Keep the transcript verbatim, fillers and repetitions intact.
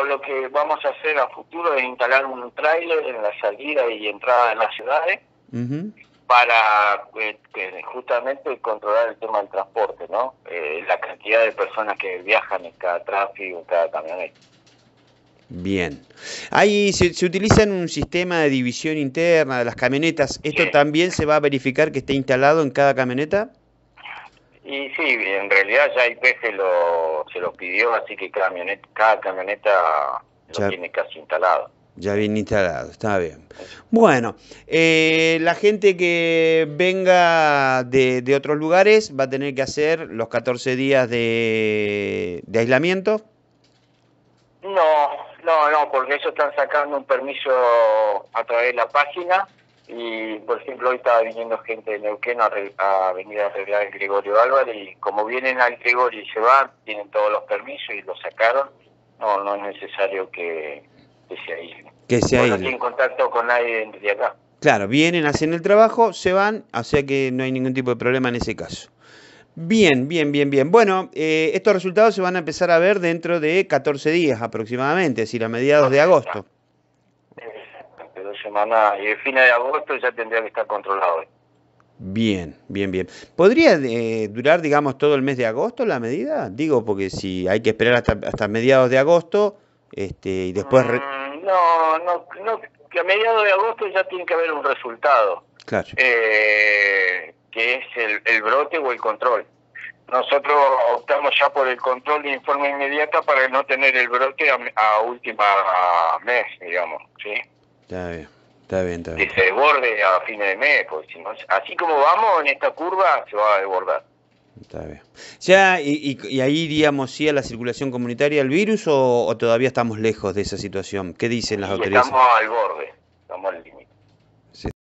lo que vamos a hacer a futuro es instalar un tráiler en la salida y entrada de las ciudades uh-huh. para eh, que justamente controlar el tema del transporte, ¿no? Eh, la cantidad de personas que viajan en cada tráfico, en cada camioneta. Bien. Ahí se, se utiliza un sistema de división interna de las camionetas. ¿Esto sí. también se va a verificar que esté instalado en cada camioneta? Y sí, en realidad ya I P F lo, se lo pidió, así que cada camioneta, cada camioneta lo ya, tiene casi instalado. Ya viene instalado, está bien. Bueno, eh, la gente que venga de, de otros lugares va a tener que hacer los catorce días de, de aislamiento. No, no, no, porque ellos están sacando un permiso a través de la página. Y, por ejemplo, hoy estaba viniendo gente de Neuquén a, a venir a arreglar el Gregorio Álvarez, y como vienen al Gregorio y se van, tienen todos los permisos y los sacaron, no no es necesario que, que se aíslen. Que se aíslen. No tienen contacto con nadie de acá. Claro, vienen, hacen el trabajo, se van, o sea que no hay ningún tipo de problema en ese caso. Bien, bien, bien, bien. Bueno, eh, estos resultados se van a empezar a ver dentro de catorce días aproximadamente, es decir, a mediados de agosto. Dos semanas, y el fin de agosto ya tendría que estar controlado. Bien, bien, bien. ¿Podría eh, durar, digamos, todo el mes de agosto la medida? Digo, porque si hay que esperar hasta, hasta mediados de agosto, este, y después... Re... Mm, no, no, no, que a mediados de agosto ya tiene que haber un resultado. Claro. Eh, que es el, el brote o el control. Nosotros optamos ya por el control de informe inmediata para no tener el brote a, a última a mes, digamos, ¿sí? Está bien, está bien, está bien. Que se desborde a fines de mes, porque si no, así como vamos en esta curva, se va a desbordar. Está bien. Ya, y, y, y ahí iríamos sí a la circulación comunitaria del virus o, o todavía estamos lejos de esa situación. ¿Qué dicen las y autoridades? Estamos al borde, estamos al límite.